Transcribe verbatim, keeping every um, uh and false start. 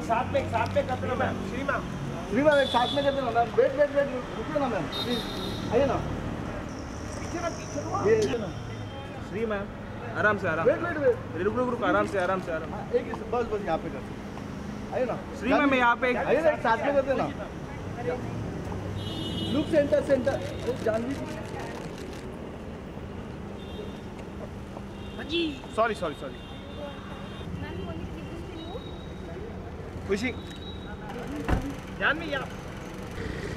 साथ में साथ में करते ना ma'am. Shri ma'am Shri ma'am एक साथ में करते ना मैम। वेट वेट वेट रुकिए ना मैम, प्लीज आइए ना। पीछे ना पीछे ये ना श्री मैम आराम से आराम वेट वेट वेट रुक रुक रुक आराम से आराम से आराम। एक बस बस यहाँ पे करते आइए ना। श्री मैम यहाँ पे आइए ना, एक साथ में करते ना। Look centre centre Janhvi sorry sorry sorry Khushi Janhvi यहाँ